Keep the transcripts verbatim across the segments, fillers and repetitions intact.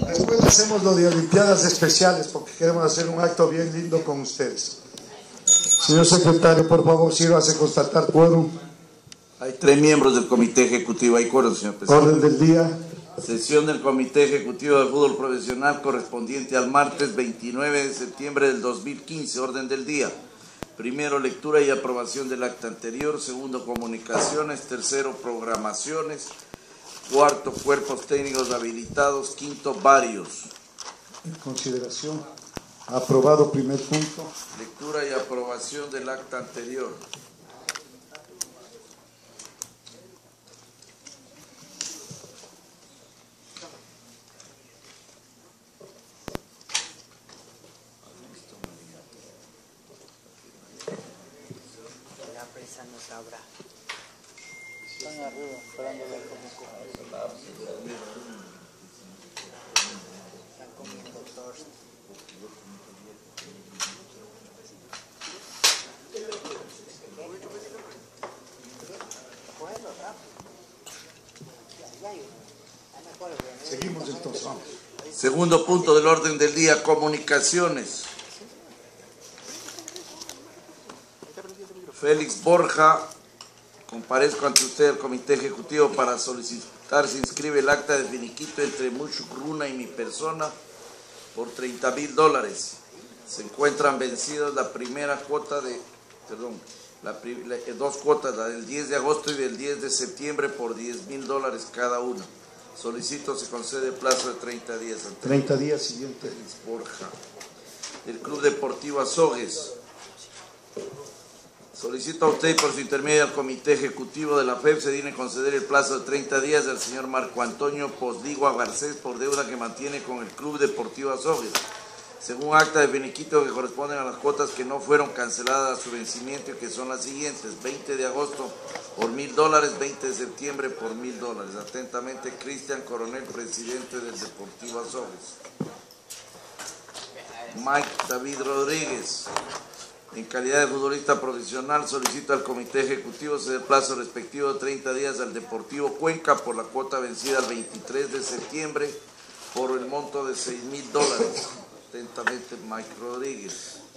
Después hacemos lo de Olimpiadas Especiales porque queremos hacer un acto bien lindo con ustedes. Señor secretario, por favor, sírvase constatar quórum. Hay tres miembros del Comité Ejecutivo. Hay quórum, señor presidente. Orden del día. Sesión del Comité Ejecutivo de Fútbol Profesional correspondiente al martes veintinueve de septiembre del dos mil quince. Orden del día. Primero, lectura y aprobación del acta anterior. Segundo, comunicaciones. Tercero, programaciones. Cuarto, cuerpos técnicos habilitados. Quinto, varios. En consideración. Aprobado primer punto. Lectura y aprobación del acta anterior. Están arriba, esperando ver cómo comen. Están comiendo toast. Seguimos entonces. Vamos. Segundo punto del orden del día, comunicaciones. Félix Borja, comparezco ante usted al Comité Ejecutivo para solicitar se inscribe el acta de finiquito entre Mushuk Runa y mi persona por treinta mil dólares. Se encuentran vencidas la primera cuota de, perdón, la, la, dos cuotas, la del diez de agosto y del diez de septiembre por diez mil dólares cada una. Solicito se concede plazo de treinta días. treinta días siguiente. Félix Borja. El Club Deportivo Azogues. Solicito a usted por su intermedio al Comité Ejecutivo de la F E P se digne conceder el plazo de treinta días al señor Marco Antonio Posdigua Garcés por deuda que mantiene con el Club Deportivo Azogues, según acta de finiquito que corresponden a las cuotas que no fueron canceladas a su vencimiento y que son las siguientes: veinte de agosto por mil dólares, veinte de septiembre por mil dólares. Atentamente, Cristian Coronel, presidente del Deportivo Azogues. Mike David Rodríguez. En calidad de futbolista profesional, solicito al Comité Ejecutivo ceder plazo respectivo de treinta días al Deportivo Cuenca por la cuota vencida el veintitrés de septiembre por el monto de seis mil dólares. Atentamente, Mike Rodríguez.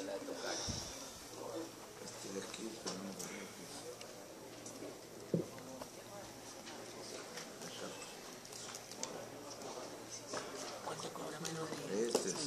Este es.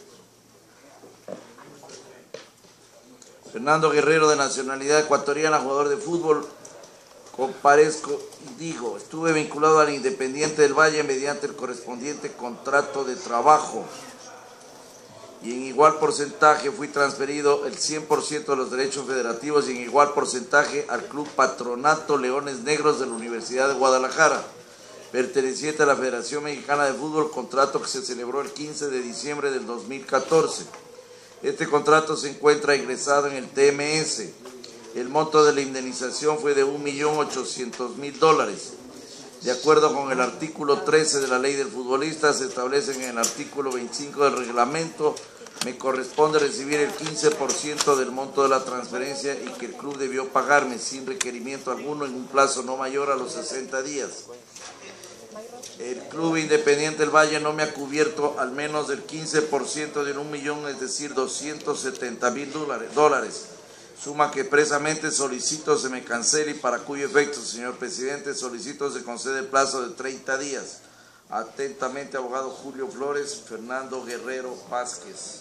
Fernando Guerrero, de nacionalidad ecuatoriana, jugador de fútbol. Comparezco y digo, estuve vinculado al Independiente del Valle mediante el correspondiente contrato de trabajo y en igual porcentaje fui transferido el cien por ciento de los derechos federativos y en igual porcentaje al Club Patronato Leones Negros de la Universidad de Guadalajara, perteneciente a la Federación Mexicana de Fútbol, contrato que se celebró el quince de diciembre del dos mil catorce. Este contrato se encuentra ingresado en el T M S. El monto de la indemnización fue de un millón ochocientos mil dólares. De acuerdo con el artículo trece de la Ley del Futbolista, se establece en el artículo veinticinco del reglamento, me corresponde recibir el quince por ciento del monto de la transferencia y que el club debió pagarme sin requerimiento alguno en un plazo no mayor a los sesenta días. El Club Independiente del Valle no me ha cubierto al menos del quince por ciento de un millón, es decir, doscientos setenta mil dólares, suma que expresamente solicito se me cancele y para cuyo efecto, señor presidente, solicito se concede el plazo de treinta días. Atentamente, abogado Julio Flores, Fernando Guerrero Vázquez.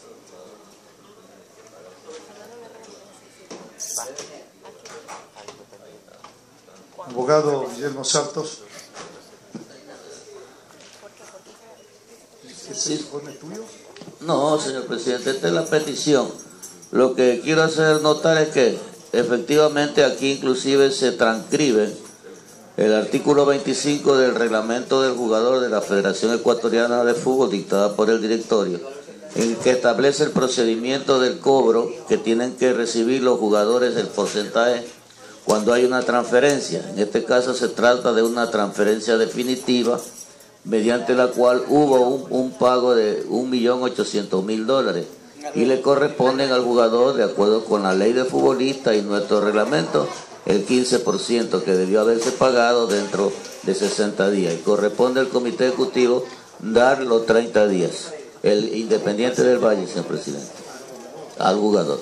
Abogado Guillermo Santos. ¿Es el informe tuyo? No, señor presidente, esta es la petición. Lo que quiero hacer notar es que efectivamente aquí inclusive se transcribe el artículo veinticinco del reglamento del jugador de la Federación Ecuatoriana de Fútbol dictada por el directorio, en el que establece el procedimiento del cobro que tienen que recibir los jugadores del porcentaje cuando hay una transferencia. En este caso se trata de una transferencia definitiva mediante la cual hubo un, un pago de un millón ochocientos mil dólares y le corresponden al jugador, de acuerdo con la ley de futbolista y nuestro reglamento, el quince por ciento que debió haberse pagado dentro de sesenta días y corresponde al Comité Ejecutivo dar los treinta días. El Independiente del Valle, señor presidente, al jugador.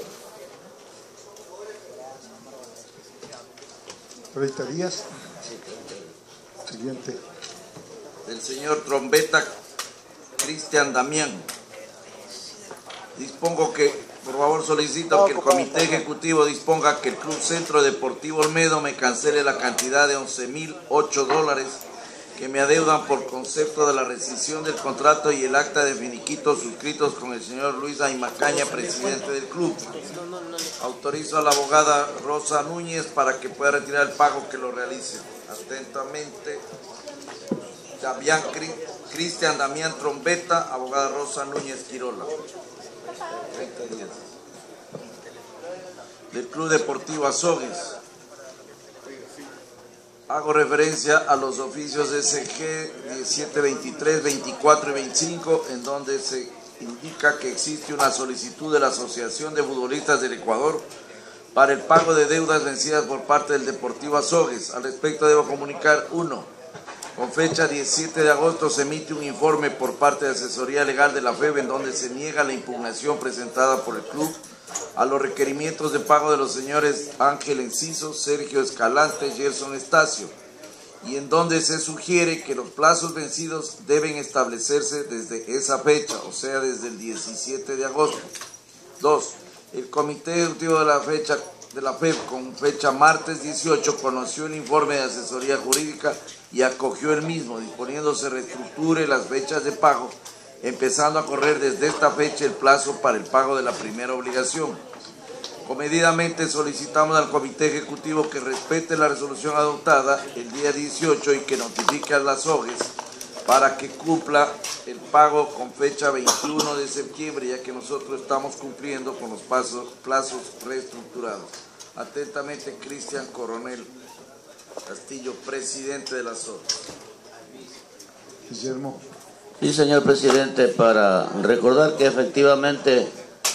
treinta días. Siguiente. Del señor Trombetta Cristian Damián. Dispongo que, por favor solicito que el Comité Ejecutivo disponga que el Club Centro Deportivo Olmedo me cancele la cantidad de once mil ocho dólares que me adeudan por concepto de la rescisión del contrato y el acta de finiquito suscritos con el señor Luis Aymacaña, presidente del club. Autorizo a la abogada Rosa Núñez para que pueda retirar el pago que lo realice. Atentamente, Damián, Cristian Damián Trombetta, abogada Rosa Núñez Quirola. treinta días. Del Club Deportivo Azogues. Hago referencia a los oficios S G diecisiete, veintitrés, veinticuatro y veinticinco, en donde se indica que existe una solicitud de la Asociación de Futbolistas del Ecuador para el pago de deudas vencidas por parte del Deportivo Azogues. Al respecto debo comunicar, uno, con fecha diecisiete de agosto se emite un informe por parte de Asesoría Legal de la F E B en donde se niega la impugnación presentada por el club a los requerimientos de pago de los señores Ángel Enciso, Sergio Escalante, Gerson Estacio, y en donde se sugiere que los plazos vencidos deben establecerse desde esa fecha, o sea, desde el diecisiete de agosto. Dos, el Comité Ejecutivo de la fecha de la F E B, con fecha martes dieciocho, conoció el informe de asesoría jurídica y acogió el mismo, disponiéndose reestructure las fechas de pago, empezando a correr desde esta fecha el plazo para el pago de la primera obligación. Comedidamente solicitamos al Comité Ejecutivo que respete la resolución adoptada el día dieciocho y que notifique a las O G E S para que cumpla el pago con fecha veintiuno de septiembre, ya que nosotros estamos cumpliendo con los pasos, plazos reestructurados. Atentamente, Cristian Coronel Castillo, presidente de las O G E S. Guillermo. Sí, señor presidente, para recordar que efectivamente,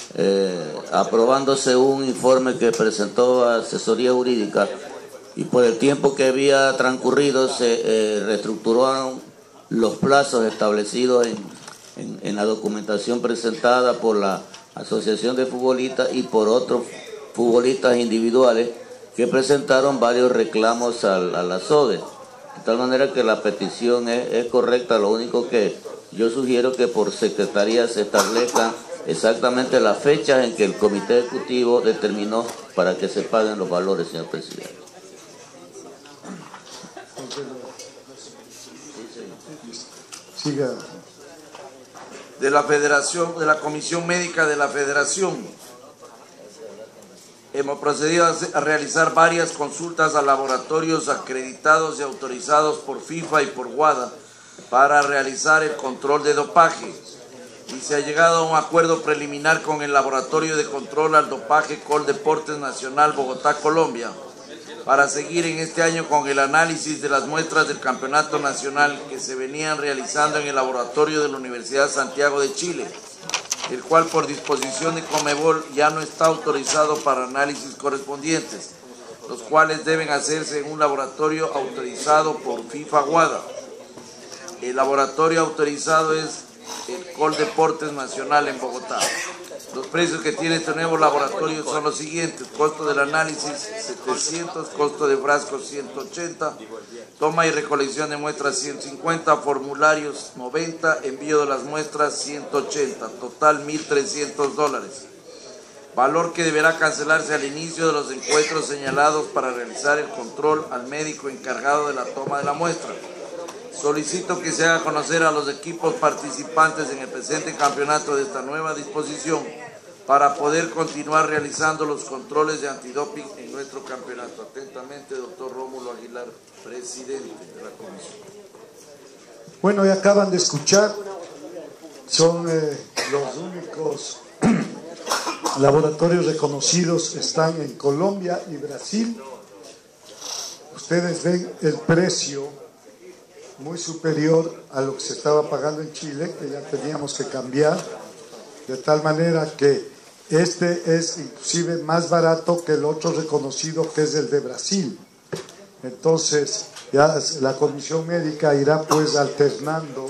eh, aprobándose un informe que presentó Asesoría Jurídica y por el tiempo que había transcurrido se eh, reestructuraron los plazos establecidos en, en, en la documentación presentada por la Asociación de Futbolistas y por otros futbolistas individuales que presentaron varios reclamos a, a la S O D E. De tal manera que la petición es, es correcta, lo único que yo sugiero que por secretaría se establezcan exactamente las fechas en que el Comité Ejecutivo determinó para que se paguen los valores, señor presidente. Siga. De la Federación, de la Comisión Médica de la Federación, hemos procedido a realizar varias consultas a laboratorios acreditados y autorizados por FIFA y por WADA para realizar el control de dopaje, y se ha llegado a un acuerdo preliminar con el Laboratorio de Control al Dopaje Coldeportes Nacional Bogotá, Colombia, para seguir en este año con el análisis de las muestras del Campeonato Nacional que se venían realizando en el laboratorio de la Universidad Santiago de Chile, el cual por disposición de Conmebol ya no está autorizado para análisis correspondientes, los cuales deben hacerse en un laboratorio autorizado por FIFA WADA. El laboratorio autorizado es el Coldeportes Nacional en Bogotá. Los precios que tiene este nuevo laboratorio son los siguientes: costo del análisis setecientos, costo de frascos ciento ochenta, toma y recolección de muestras ciento cincuenta, formularios noventa, envío de las muestras ciento ochenta, total mil trescientos dólares. Valor que deberá cancelarse al inicio de los encuentros señalados para realizar el control al médico encargado de la toma de la muestra. Solicito que se haga conocer a los equipos participantes en el presente campeonato de esta nueva disposición para poder continuar realizando los controles de antidoping en nuestro campeonato. Atentamente, doctor Rómulo Aguilar, presidente de la comisión. Bueno, ya acaban de escuchar, son eh, los únicos laboratorios reconocidos, están en Colombia y Brasil. Ustedes ven el precio muy superior a lo que se estaba pagando en Chile, que ya teníamos que cambiar, de tal manera que este es inclusive más barato que el otro reconocido, que es el de Brasil. Entonces ya la comisión médica irá pues alternando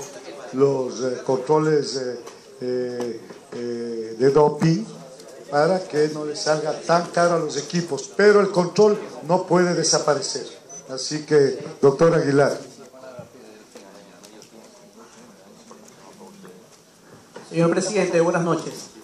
los eh, controles eh, eh, eh, de doping para que no les salga tan caro a los equipos, pero el control no puede desaparecer. Así que, doctor Aguilar. Señor presidente, buenas noches.